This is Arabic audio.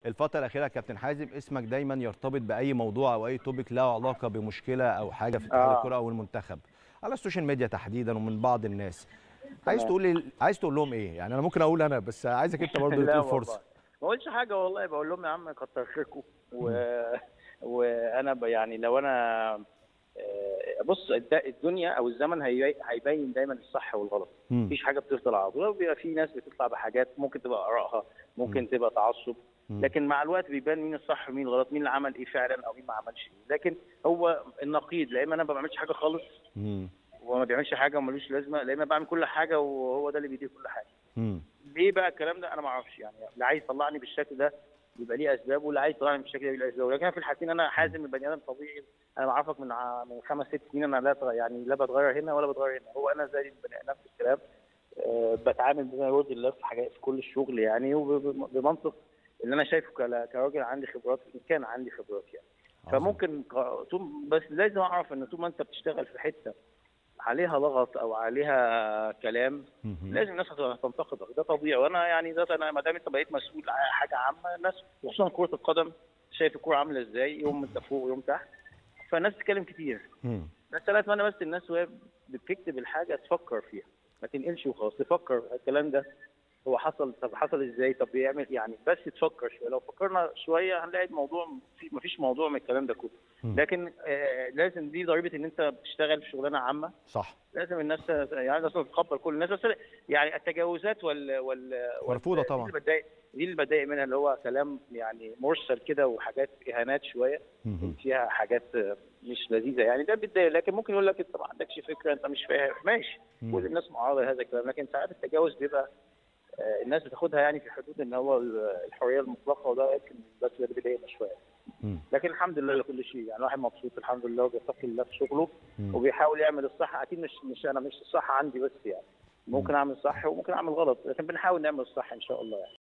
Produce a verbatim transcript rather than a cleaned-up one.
الفترة الأخيرة يا كابتن حازم اسمك دايما يرتبط بأي موضوع أو أي توبيك له علاقة بمشكلة أو حاجة في اتحاد اه الكرة أو المنتخب على السوشيال ميديا تحديدا ومن بعض الناس. عايز تمام. تقول لي عايز تقول لهم إيه؟ يعني أنا ممكن أقول أنا بس عايزك أنت برضه اللي لا تقول والله فرصة. ما بقولش حاجه والله، بقول لهم يا عم كتر خيركم و... مم. وانا ب... يعني لو انا آه، بص الد- الدنيا او الزمن هي... هيبين دايما الصح والغلط. مم. مفيش حاجه بتفضل على طول، بيبقى في ناس بتطلع بحاجات ممكن تبقى ارائها، مم. ممكن تبقى تعصب، مم. لكن مع الوقت بيبان مين الصح ومين الغلط، مين اللي عمل ايه فعلا او مين ما عملش ايه. لكن هو النقيض، لا اما انا ما بعملش حاجه خالص مم. وما بيعملش حاجه وملوش لازمه، لا اما بعمل كل حاجه وهو ده اللي بيدير كل حاجه. مم. ليه بقى الكلام ده؟ انا ما اعرفش. يعني اللي عايز يطلعني بالشكل ده بيبقى ليه اسباب، واللي عايز يطلعني بالشكل ده بيبقى ليه اسباب، لكن أنا في الحالتين انا حازم البني ادم طبيعي. انا بعرفك من ع- من خمس ست سنين انا لا ت- يعني لا بتغير هنا ولا بتغير هنا، هو انا زي البني نفس الكلام. أه بتعامل بما يرضي الله في حاجات في كل الشغل يعني، وبمنطق اللي انا شايفه كلا- كراجل عندي خبرات، ان كان عندي خبرات يعني. عظيم. فممكن ق- طول بس لازم اعرف ان طول ما انت بتشتغل في حته عليها لغط او عليها كلام مم. لازم الناس هتنتقدك، ده طبيعي. وانا يعني ده انا ما دام انت بقيت مسؤول عن حاجه عامه، الناس خصوصا كره القدم شايف الكوره عامله ازاي، يوم انت فوق ويوم تحت، فالناس تتكلم كتير. مم. بس انا اتمنى بس الناس وهي بتكتب الحاجه تفكر فيها، ما تنقلش وخلاص، تفكر الكلام ده هو حصل، طب حصل ازاي، طب بيعمل يعني، بس تفكر شويه. لو فكرنا شويه هنلاقي الموضوع ما فيش موضوع من الكلام ده كله. مم. لكن آه لازم دي ضريبه ان انت بتشتغل في شغلانه عامه، صح. لازم الناس يعني لازم تتقبل كل الناس. بس يعني التجاوزات وال وال, وال... مرفوضة دي طبعا. اللي بتضايق، دي اللي بتضايق منها، اللي هو كلام يعني مرسل كده وحاجات اهانات شويه مم. فيها حاجات مش لذيذه يعني، ده بتضايق. لكن ممكن يقول لك انت ما عندكش فكره، انت مش فاهم، ماشي، مم. كل الناس معارضه لهذا الكلام. لكن ساعات التجاوز بيبقى آه، الناس بتاخدها يعني في حدود ان هو الحريه المطلقه، وده يمكن بس اللي بيضايقنا شويه. مم. لكن الحمد لله لكل شيء، يعني الواحد مبسوط الحمد لله وبيتقي الله في شغله مم. وبيحاول يعمل الصح. اكيد مش مش انا مش الصح عندي بس يعني، مم. ممكن اعمل صح وممكن اعمل غلط، لكن بنحاول نعمل الصح ان شاء الله يعني.